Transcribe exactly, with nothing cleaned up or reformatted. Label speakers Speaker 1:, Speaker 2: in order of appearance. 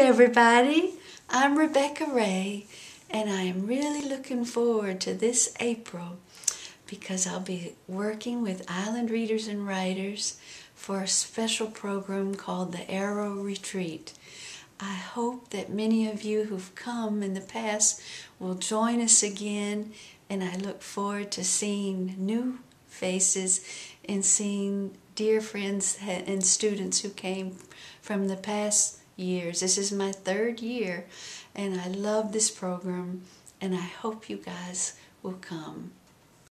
Speaker 1: everybody, I'm Rebekah Raye, and I am really looking forward to this April because I'll be working with Island Readers and Writers for a special program called the Arrow Retreat. I hope that many of you who've come in the past will join us again, and I look forward to seeing new faces and seeing dear friends and students who came from the past years. This is my third year, and I love this program, and I hope you guys will come.